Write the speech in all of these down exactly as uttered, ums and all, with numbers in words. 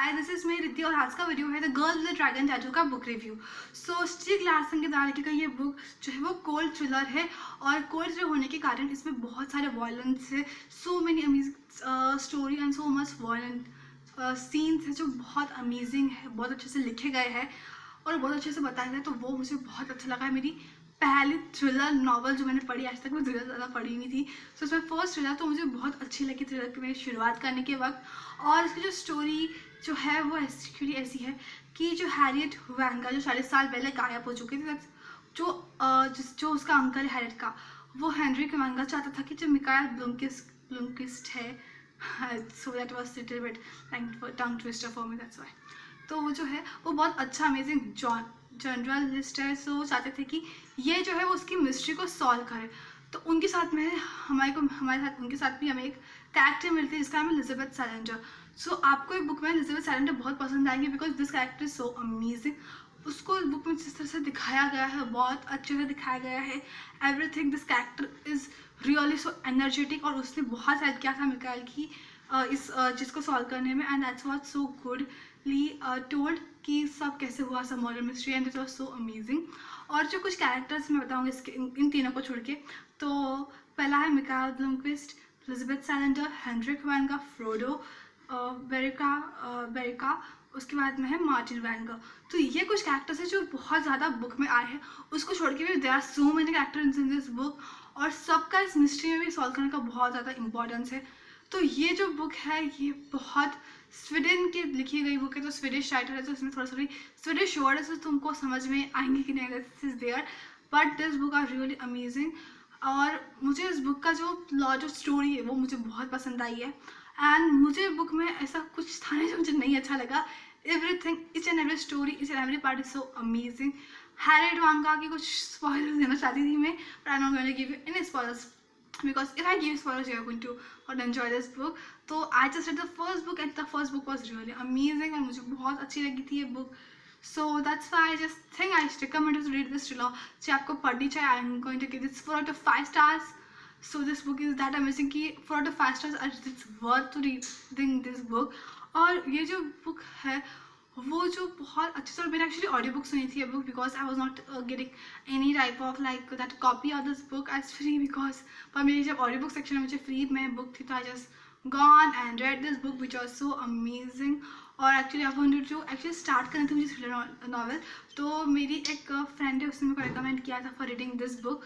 Hi, this is me Riddhi और आज का वीडियो है the girl with dragon tattoo का book review. So Stieg Larsson के द्वारा लिखी गई ये बुक जो है वो कोल्ड थ्रिलर है और कोल्ड थ्रिलर होने के कारण इसमें बहुत सारे वायलेंस है, so many amazing story and so much violent scenes है जो बहुत अमेजिंग है, बहुत अच्छे से लिखे गए हैं और बहुत अच्छे से बताया गया। तो वो मुझे बहुत अच्छा लगा। है मेरी पहली थ्रिलर नॉवल जो मैंने पढ़ी, आज तक मैं थ्रिलर ज़्यादा पढ़ी नहीं थी। सो इसमें फर्स्ट थ्रिलर तो मुझे बहुत अच्छी लगी थ्रिलर की मेरी शुरुआत करने के वक्त। और इसकी जो स्टोरी जो है वो ऐसी ऐसी है कि जो हैरियट वैंगा जो चालीस साल पहले गायब हो चुकी थी, जो जिस जो उसका अंकल है हैरियट का, वो हेनरिक वैंगा चाहता था कि जो मिकायल ब्लूमकिस्ट ब्लूमकिस्ट है, so that was little bit tongue twister for me, that's why. तो वो जो है वो बहुत अच्छा अमेजिंग जॉन जर्नलिस्ट है। सो वो चाहते थे कि ये जो है वो उसकी मिस्ट्री को सॉल्व करे। तो उनके साथ में हमारे को हमारे साथ उनके साथ भी हमें एक कैरेक्टर मिलती है जिसका नाम है एलिजाबेथ सैलेंडर। सो आपको ये बुक में एलिजाबेथ सैलेंडर बहुत पसंद आएंगे because this character is so amazing. उसको बुक में जिस तरह से दिखाया गया है बहुत अच्छे से दिखाया गया है। Everything this character is really so energetic और उसने बहुत हेल्प किया था मिकायल की इस चीज़ को सॉल्व करने में। And that's was so goodly told कि सब कैसे हुआ, सब murder mystery, and it was so amazing. और जो कुछ कैरेक्टर्स मैं बताऊँगी इसके इन, इन तीनों को छोड़ के, तो पहला है Mikael Blomkvist, Elizabeth Salander, Henrik वैंगा, फ्रोडो बेरिका बेरिका उसके बाद में है मार्टिन वैंगर। तो ये कुछ कैरेक्टर्स हैं जो बहुत ज़्यादा बुक में आए हैं। उसको छोड़ के भी there are so many characters in this book और सबका इस मिस्ट्री में भी सॉल्व करने का बहुत ज़्यादा इंपॉर्टेंस है। तो ये जो बुक है ये बहुत स्वीडन की लिखी गई बुक है, तो स्वीडिश राइटर है, तो इसमें थोड़ा थोड़ी स्वीडिश वर्ड है, तो तुमको समझ में आएंगे कि नहीं this is there, but this book are really amazing. और मुझे इस बुक का जो लॉ जो स्टोरी है वो मुझे बहुत पसंद आई है। एंड मुझे बुक में ऐसा कुछ था नहीं जो मुझे नहीं अच्छा लगा। Everything, each and every story, each and every part is so amazing. Harriet वैंगा की कुछ स्पॉयलर्स देना चाहती थी मैं, but I am not going to give you any spoilers because if I give spoilers you are going to not enjoy this book. So I just read the first book and the first book was really amazing और मुझे बहुत अच्छी लगी थी ये book. So that's why I just think I recommend you to read this trilogy। आपको पढ़नी चाहिए। I am going to give this four out of five stars. So this book is that amazing कि four out of five stars it's worth to reading this book। और ये जो book है वो जो बहुत अच्छी से, मैंने एक्चुअली ऑडियो बुक सुनी थी ये book because I was not getting any type of like that copy of this book as free, because पर मेरी जब ऑडियो बुक सेक्शन में मुझे फ्री में बुक थी तो I just gone and read this book which was so amazing. और actually I wanted to actually start करनी थी मुझे थ्रिलर नॉवल, तो मेरी एक फ्रेंड है उसने मेरे को रिकमेंड किया था for reading this book.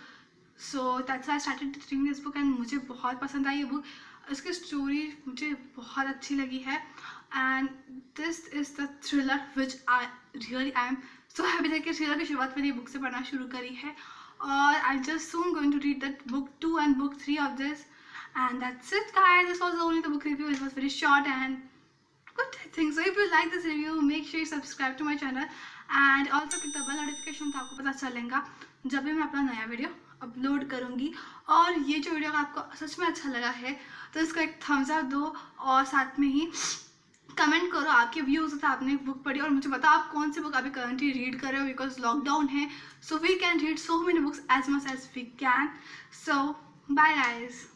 So that's I started reading this book and मुझे बहुत पसंद आई ये बुक। इसकी स्टोरी मुझे बहुत अच्छी लगी है and this is the thriller which I really I am so happy that कि थ्रिलर की शुरुआत मैंने बुक से पढ़ना शुरू करी है। और I just soon going to read that book two and book three of this and that's it guys. This was only the book review, it was very short and good I think so। if you like this review make sure you subscribe to my channel and also click the bell notification, तो आपको पता चलेगा जब भी मैं अपना नया video upload करूँगी। और ये जो वीडियो आपको सच में अच्छा लगा है तो इसको एक थम्स अप दो और साथ में ही कमेंट करो आपके व्यूज़ होता है आपने बुक पढ़ी और मुझे बताओ आप कौन सी बुक अभी करंटली रीड कर रहे हो बिकॉज लॉकडाउन है। So we can read so many books as much as we can. So bye guys.